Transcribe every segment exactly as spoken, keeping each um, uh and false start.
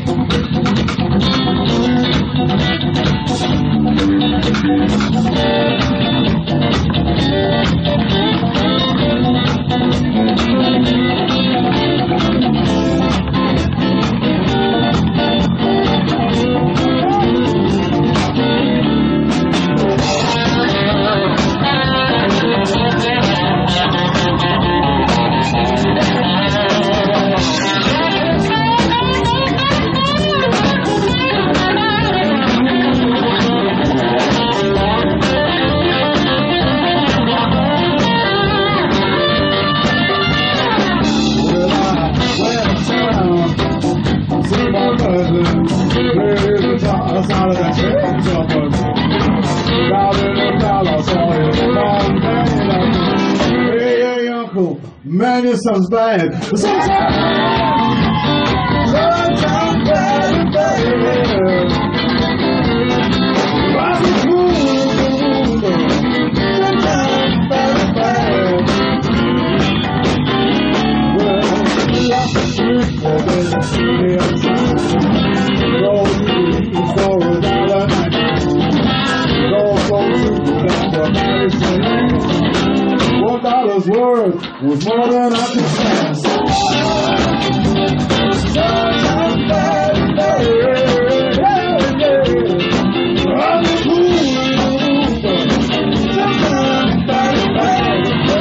Man, this sounds bad. Sometimes, sometimes bad, bad. Sometimes bad, bad. Well, lots of street for this. Go to for a dollar night. Go go to the Marchisone. One dollar's worth was more than I could stand. Sometimes bad, bad, yeah, yeah. I'm a fool, sometimes bad, bad,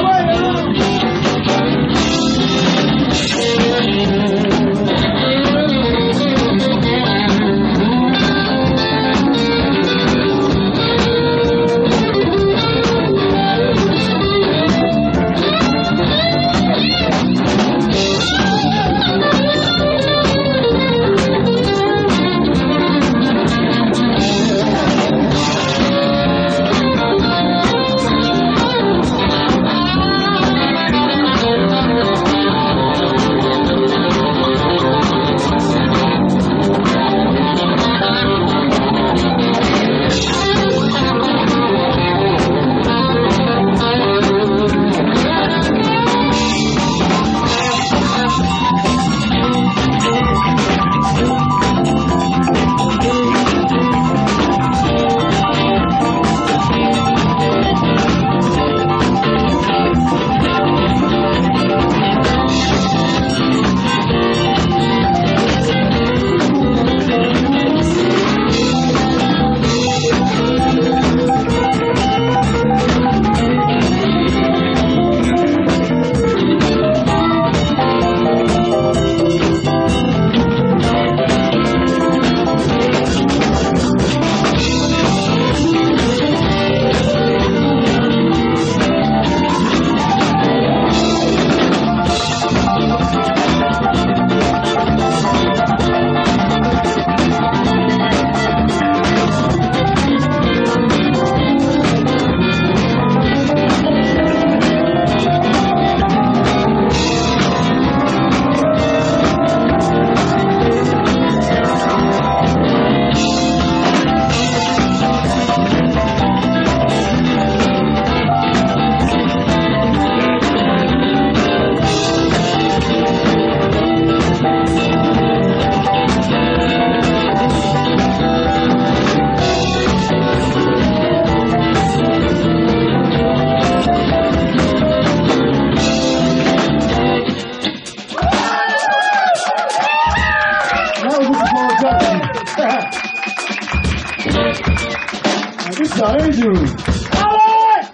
This is our injury. Alex!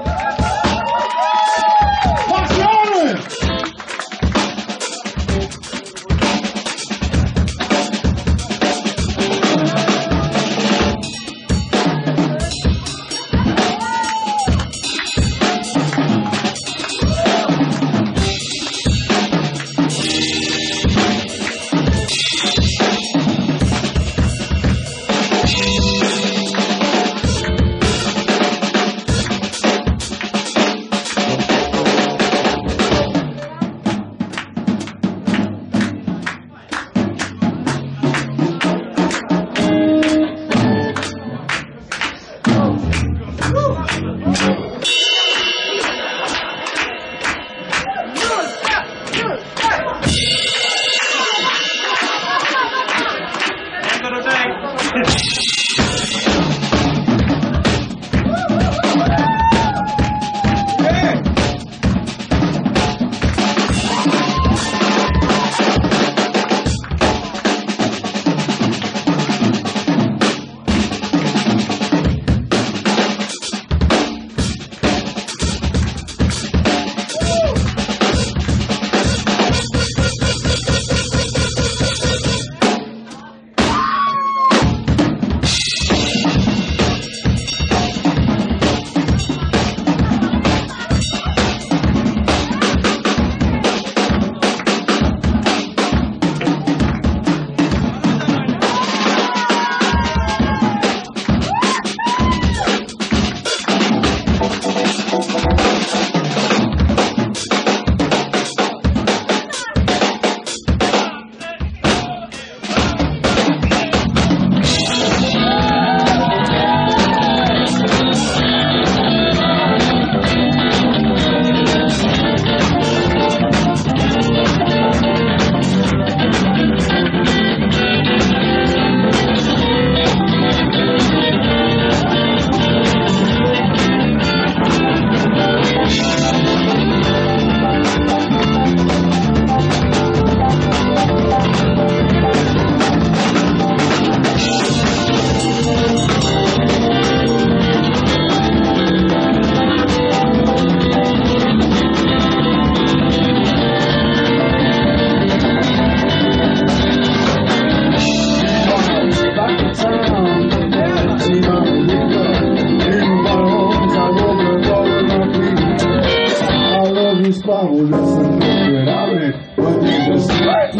Marchisone!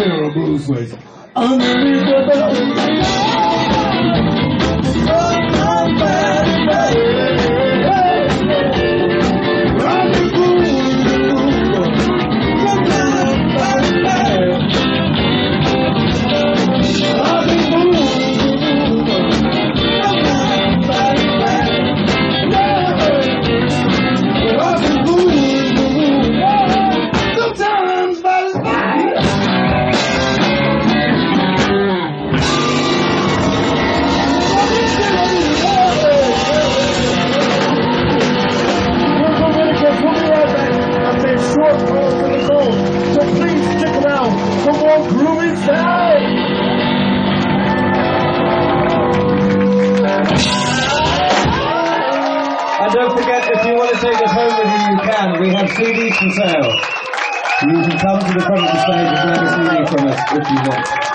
tenor of blues face. Underneath the belt. Don't forget, if you want to take us home with you, you can. We have C Ds for sale. You can come to the front of the stage and grab a C D from us if you want.